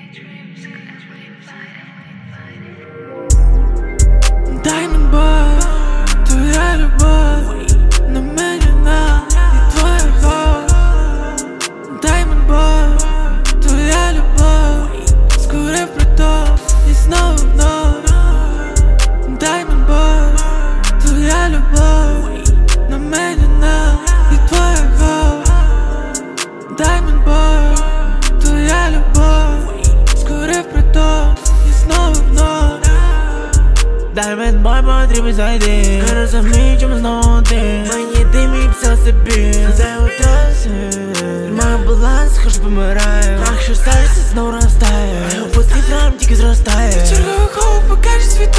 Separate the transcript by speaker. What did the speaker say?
Speaker 1: Diamond Boy, твоя любовь на меня на и твоего. Diamond Boy, твоя любовь скоро в приток и снова вновь. Diamond Boy, твоя любовь на меня на и твоего. Diamond Boy, твоя любовь скоро в приток и снова вновь.
Speaker 2: Diamond Boy, потрібен зайди. Не розумію, чому знову ти. Мені ти мій писав собі. Це утраси. Маю баланс, хоч помираю. Страх, що старість знову ростає. По цифрам тільки зростає.
Speaker 1: Черговий хоп покаже свій